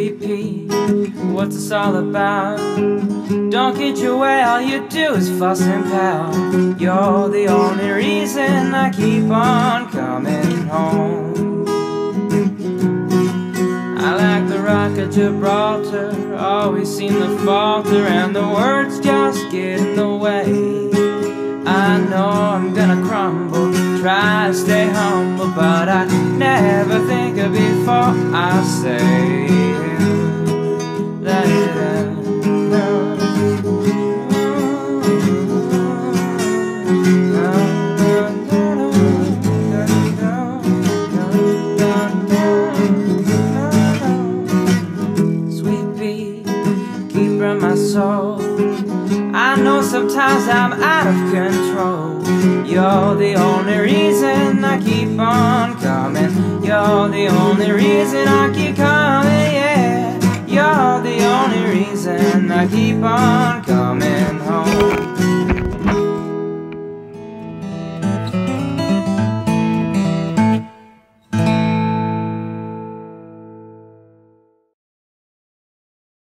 Sweet pea, what's this all about? Don't get your way, all you do is fuss and pout. You're the only reason I keep on coming home. I like the rock of Gibraltar, always seem to falter, and the words just get in the way. I know I'm gonna crumble, try to stay humble, but I never think of before I say let it end. Sweet pea, keeper of my soul, I know sometimes I'm out of control. You're the only reason I keep on coming. You're the only reason I keep coming, yeah. You're the only reason I keep on coming home.